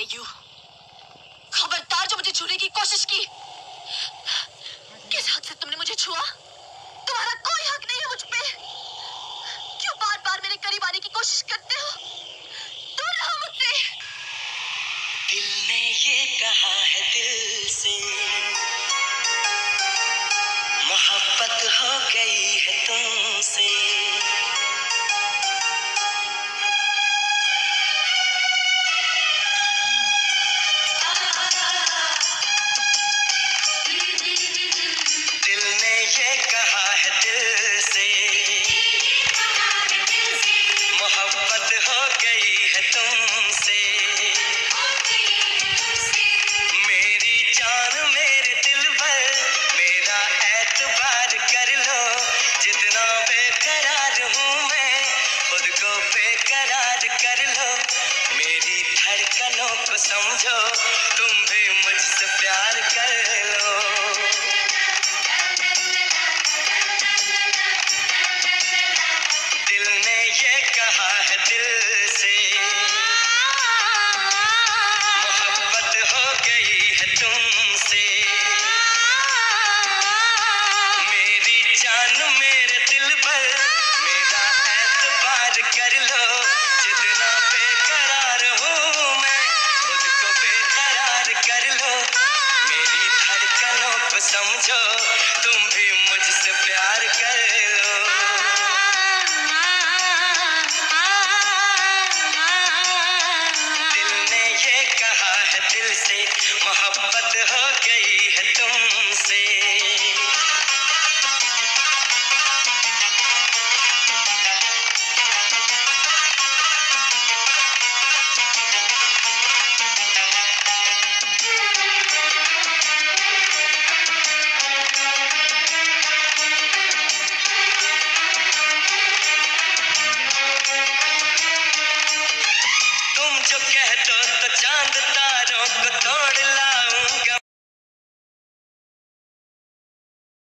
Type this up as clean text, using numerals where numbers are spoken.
You. खबरदार जो मुझे छूने की कोशिश की। किस हक से तुमने मुझे छुआ? तुम्हारा कोई हक नहीं है मुझ पे। क्यों बार बार मेरे करीब आने की कोशिश करते हो? दूर रहो मुझसे। दिल ने ये कहा है दिल से, मोहब्बत हो गई है तुमसे। दिल ने ये कहा है दिल से, मोहब्बत हो गई है तुमसे। मेरी जान मेरे दिल भर, मेरा एतबार कर लो। जितना बेकरार हूँ मैं, खुद को बेकरार कर लो। मेरी धड़कनों को समझो, तुम भी मुझसे प्यार कर लो। दिल ने ये कहा है दिल से, मोहब्बत हो गई है तुमसे। मेरी जान मेरे दिल भर, मेरा एतबार कर लो। जितना बेकरार हूँ मैं, खुद को बेकरार कर लो। मेरी धड़कनों को समझो, तुम भी मुझसे प्यार कर लो। दिल ने ये कहा है दिल से, मोहब्बत हो गई है तुमसे। तुम जो कह दो तो जान